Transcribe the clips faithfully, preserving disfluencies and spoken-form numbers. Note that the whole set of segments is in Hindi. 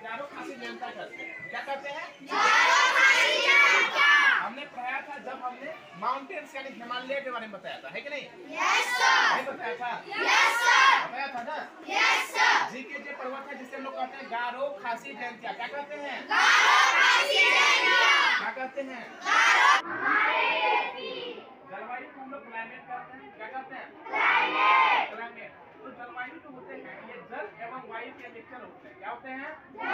गारो खासी जनता करते हैं। क्या करते हैं? हमने पढ़ाया था जब हमने माउंटेन्स यानी हिमालय के बारे में बताया था, है कि नहीं? Yes sir. नहीं बताया था? Yes sir. बताया था ना? Yes sir. जी के जो पर्वत है जिसे हम लोग कहते हैं गारो खासी जनता, क्या कहते हैं? गारो खासी जनता। क्या कहते हैं? गारो। जलवायु को हम लोग क्लाइमेट कहते हैं। क्या कहते हैं? क्लाइमेट। क्लाइमेट। तो जलवायु जो होते हैं ये जल एवं वायु के मिक्सचर होते हैं। क्या होते हैं?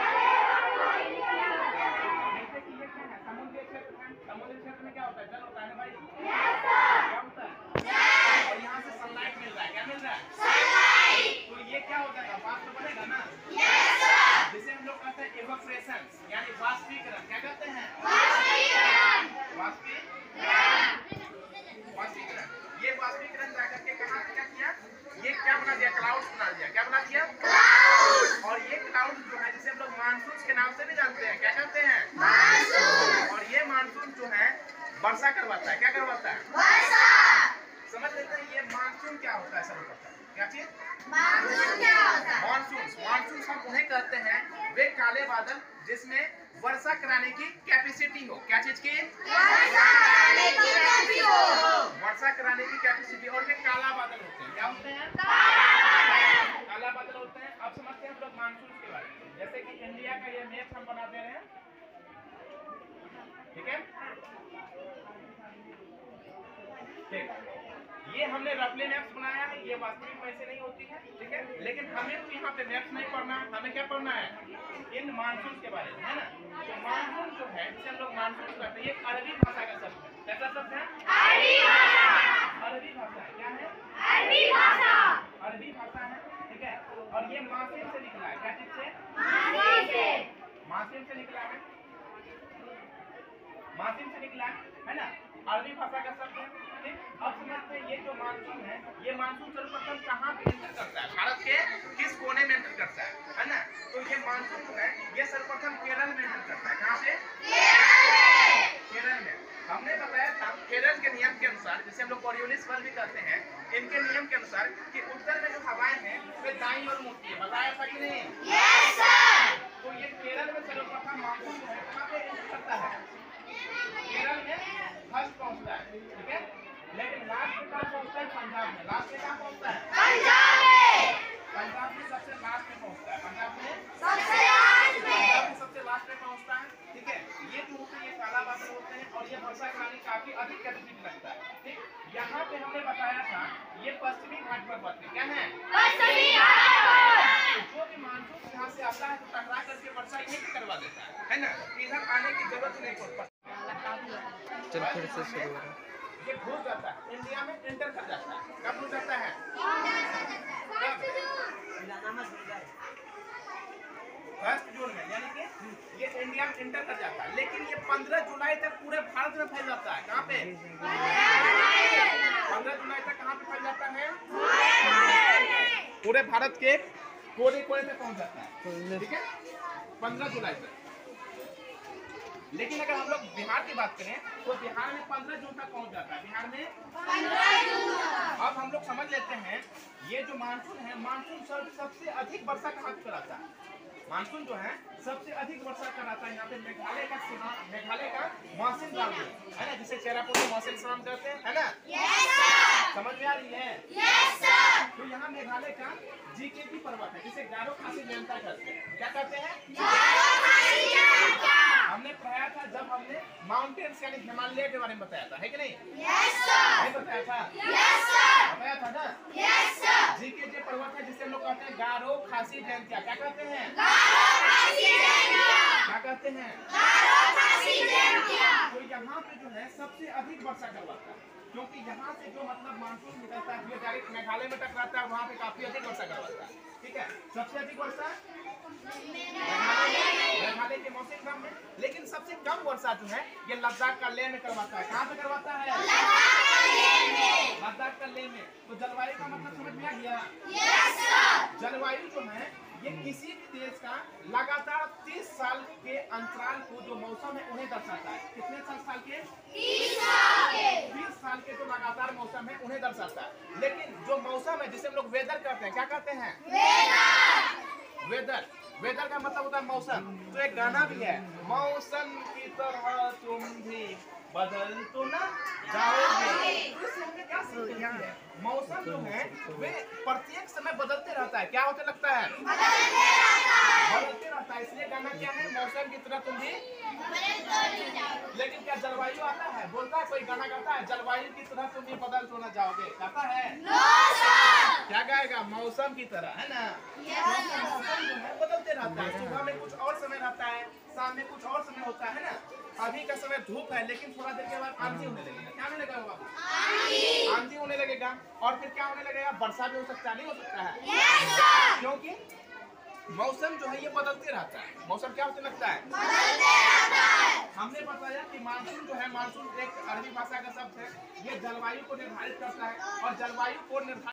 जैसे कि ये क्या है? समुद्री क्षेत्र है। समुद्री क्षेत्र में क्या होता है? जल होता है ना भाई? Yes sir. क्या होता है? और यहाँ से सनलाइट मिल रहा है। क्या मिल रहा है? सनलाइट। तो ये क्या हो जाएगा? वाष्प बनेगा ना? Yes sir. जिसे हम लोग कहते हैं इवेपोरेशन यानी वाष्पीकरण। क्या कहते हैं? वाष्पीकरण। वाष्पीकरण। वाष्पीकरण। ये वाष्पीकरण जाकर के कहाँ क्या किया? ये क्या बना दिया? क्लाउड्स बना दिया। क्या बना दिया? क्लाउड। और ये क्लाउड जो है जिसे हम लोग मानसून के नाम से भी जानते हैं। क्या कहते हैं? मानसून। और ये मानसून जो है वर्षा करवाता है। क्या करवाता है? वर्षा। समझ लेते हैं ये मानसून क्या होता है? सर्वप्रथम क्या चीज? मानसून क्या होता है? मानसून। मानसून हम उन्हें कहते हैं वे काले बादल जिसमें वर्षा कराने की कैपेसिटी हो। क्या चीज की? वर्षा कराने की कैपेसिटी हो। वर्षा कराने की कैपेसिटी। और वे काला बादल होते हैं। क्या होते हैं? काला बादल होते हैं। अब समझते हैं हम लोग मानसून के बारे में। जैसे कि इंडिया का ये मैप हम बना दे रहे हैं, ठीक है? ठीक। ये हमने रफली मैप्स बनाया है, ये वास्तविक में ऐसे नहीं होती है, ठीक है? लेकिन हमें तो यहाँ पे मैप्स नहीं पढ़ना है, हमें क्या पढ़ना है? इन मानसून के बारे में, है ना? तो मानसून जो है जिसे हम लोग मानसून कहते हैं, ये अरबी भाषा का शब्द है। कैसा शब्द है? अरबी भाषा। अरबी भाषा है। क्या है? अरबी भाषा। अरबी भाषा है, ठीक है? और ये मासिम से निकला है। क्या चीज से? मासिम से। मासिम से निकला है। मासिम से निकला है, है ना? अरबी भाषा का शब्द है, ठीक? अब समझते हैं ये जो मानसून है, ये मानसून सर्वप्रथम कहाँ पे एंटर करता है? भारत के किस कोने में एंटर करता है, है ना? तो ये मानसून जो है ये सर्वप्रथम केरल में एंटर करता है। कहाँ पे? केरल में। हमने बताया था केरल के नियम के अनुसार, जिसे हम लोग कोरियोलिस बल भी कहते हैं, इनके नियम के अनुसार कि उत्तर में जो हवाएं हैं वे दाईं ओर मुड़ती है। बताया था कि नहीं? Yes sir. तो ये केरल में सर्वप्रथम मानसून जो है कहाँ पे एंटर करता है? केरल में फर्स्ट पहुंचता है, ठीक है? लेकिन लास्ट में कहाँ पहुंचता है? पंजाब में। लास्ट में कहाँ पहुंचता है? पंजाब में। पंजाब में सबसे लास्ट में पहुंचता है। पंजाब में सबसे लास्ट में। पंजाब में सबसे लास्ट में पहुंचता है, ठीक है? ये जो होते हैं ये काला बादल होते हैं और ये वर्षा कराने काफी अधिक कैपेसिटी लगता है, ठीक? यहाँ पे हमने बताया था ये पश्चिमी घाट पर्वत है। क्या है? पश्चिमी घाट। जो भी मानसून यहाँ से आता है तो टकरा करके वर्षा यहीं पे करवा देता है, है ना? इधर आने की जरूरत नहीं पड़ती। चल फिर से शुरू हो रहा है। ये घुस जाता है, इंडिया में एंटर कर जाता है। कब घुस जाता है? फर्स्ट जून में, यानी कि ये इंडिया में एंटर कर जाता है। लेकिन ये पंद्रह जुलाई तक पूरे भारत में फैल जाता है। कहाँ पे? पंद्रह जुलाई तक कहाँ पे फैल जाता है? पूरे भारत के कोने कोने पे पहुंच जाता है, ठीक है? पंद्रह जुलाई तक। लेकिन अगर हम लोग बिहार की बात करें तो बिहार में पंद्रह जून तक पहुंच जाता है। बिहार में पंद्रह जून। अब हम लोग समझ लेते हैं ये जो मानसून है, मानसून सब सबसे अधिक वर्षा कहाँ पे कराता है? मानसून जो है सबसे अधिक वर्षा कराता है यहाँ पे मेघालय का सीमा, मेघालय का मौसम गांव है ना, जिसे चेरापूंजी मौसम सलाम कहते हैं, है ना? Yes sir. समझ में आ रही है? Yes sir. तो यहाँ मेघालय का जीकेटी पर्वत है जिसे गारो खासी जनता कहते हैं। क्या कहते हैं? गारो खासी जनता। हमने पढ़ाया था जब हमने माउंटेन्स यानी हिमालय के बारे में बताया था, है कि नहीं? Yes sir. नहीं बताया था? Yes sir. बताया था ना? Yes sir. जी के जो पर्वत है जिसे हम लोग कहते हैं गारो खासी जनता। क्या कहते हैं? गारो खासी जनता। क्या कहते हैं? गारो खासी जनता। तो यहाँ पे जो है सबसे अधिक वर्षा करवाता है, क्योंकि यहाँ से जो मतलब मानसून निकलता है डायरेक्ट मेघालय में टकराता है, वहाँ पे काफी अधिक वर्षा करवाता है, ठीक है? सबसे अधिक वर्षा मेघालय के मौसम ग्राम में। लेकिन सबसे कम वर्षा जो है ये लद्दाख का लेह में करवाता है। कहाँ पे करवाता है? लद्दाख का लेह में। तो जलवायु का मतलब समझ में आ गया? Yes sir. जलवायु जो है ये किसी भी देश का लगातार तीस साल के अंतराल को जो मौसम है उन्हें दर्शाता है। कितने साल साल के? तीस साल के। तीस साल के जो लगातार मौसम है उन्हें दर्शाता है। लेकिन जो मौसम है जिसे हम लोग वेदर कहते हैं, क्या कहते हैं? वेदर। वेदर वेदर का मतलब होता है मौसम। तो एक गाना भी है, मौसम की तरह तुम भी बदल तो ना जाओगे। तो इससे हमें क्या सीख मिलती है? मौसम जो है वे प्रत्येक समय बदलते रहता है। क्या होते लगता है? बदलते रहता है। इसलिए गाना क्या है? मौसम की तरह तुम भी। लेकिन क्या जलवायु आता है? बोलता है कोई गाना गाता है जलवायु की तरह तुम भी बदल तो ना जाओगे? गाता है? क्या गाएगा? मौसम की तरह, है ना? मौसम जो है बदलते रहता है। सुबह में कुछ और समय रहता है, शाम में कुछ और समय होता है ना। अभी का समय धूप है, लेकिन थोड़ा देर के बाद आंधी होने लगेगा। क्या होने लगेगा बाबू? आंधी होने लगेगा। और फिर क्या होने लगेगा? वर्षा भी हो सकता है, नहीं हो सकता है? क्योंकि मौसम जो है ये बदलते रहता है। मौसम क्या होते लगता है? हमने बताया कि मानसून जो है, मानसून एक अरबी भाषा का शब्द है। ये जलवायु को निर्धारित करता है और जलवायु को निर्धारित